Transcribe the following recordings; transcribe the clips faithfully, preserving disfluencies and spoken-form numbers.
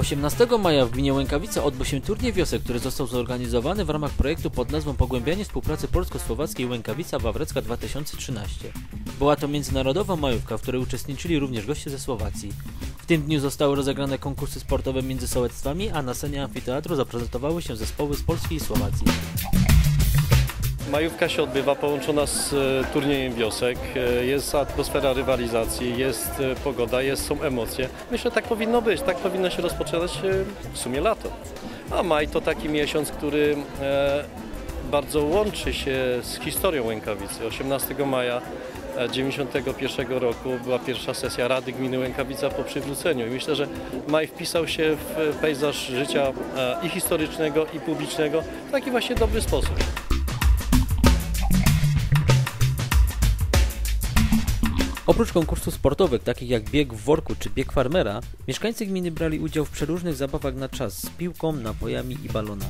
osiemnastego maja w gminie Łękawica odbył się turniej wiosek, który został zorganizowany w ramach projektu pod nazwą Pogłębianie współpracy polsko-słowackiej Łękawica-Wawrecka dwa tysiące trzynaście. Była to międzynarodowa majówka, w której uczestniczyli również goście ze Słowacji. W tym dniu zostały rozegrane konkursy sportowe między sołectwami, a na scenie amfiteatru zaprezentowały się zespoły z Polski i Słowacji. Majówka się odbywa połączona z turniejem wiosek, jest atmosfera rywalizacji, jest pogoda, jest, są emocje. Myślę, że tak powinno być, tak powinno się rozpoczynać w sumie lato. A maj to taki miesiąc, który bardzo łączy się z historią Łękawicy. osiemnastego maja tysiąc dziewięćset dziewięćdziesiątego pierwszego roku była pierwsza sesja Rady Gminy Łękawica po przywróceniu i myślę, że maj wpisał się w pejzaż życia i historycznego, i publicznego w taki właśnie dobry sposób. Oprócz konkursów sportowych, takich jak bieg w worku czy bieg farmera, mieszkańcy gminy brali udział w przeróżnych zabawach na czas z piłką, napojami i balonami.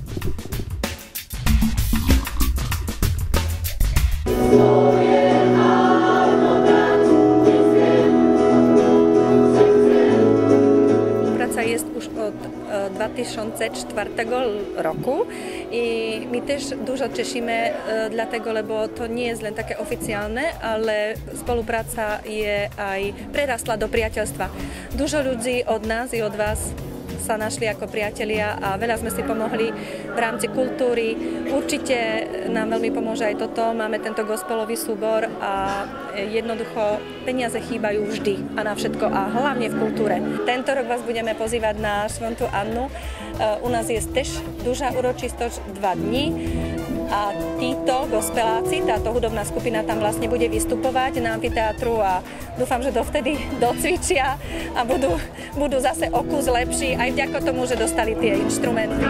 Praca jest już od dwa tysiące czwartego roku i my też dużo cieszymy dlatego, bo to nie jest len takie oficjalne, ale współpraca je aj prerastla do priateľstva. Dużo ludzi od nas i od was sa našli ako priatelia a veľa sme si pomohli v rámci kultúry. Určite nám veľmi pomôže aj toto. Máme tento gospelový súbor a jednoducho peniaze chýbajú vždy a na všetko a hlavne v kultúre. Tento rok vás budeme pozývať na Svätú Annu. U nás je tiež dužá uročistosť dva dni. A títo gospeláci, táto hudobná skupina tam vlastne bude vystupovať na amfiteátru a dúfam, že dovtedy docvičia a budú, budú zase o kus lepší aj vďaka tomu, že dostali tie inštrumenty.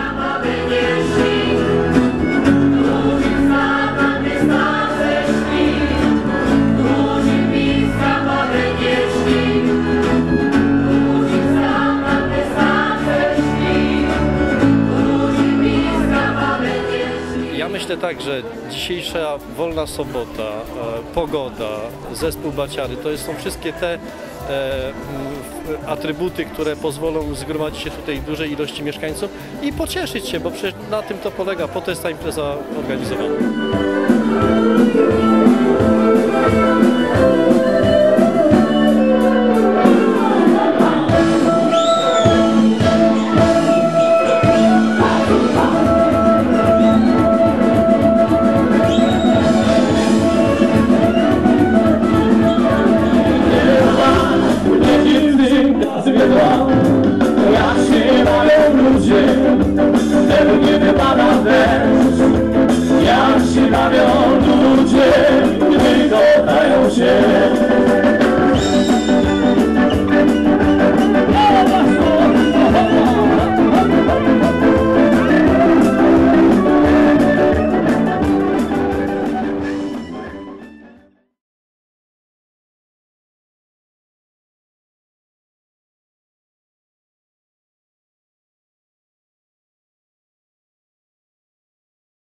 Myślę tak, że dzisiejsza wolna sobota, pogoda, zespół Baciary, to są wszystkie te e, atrybuty, które pozwolą zgromadzić się tutaj dużej ilości mieszkańców i pocieszyć się, bo przecież na tym to polega, po to jest ta impreza organizowana.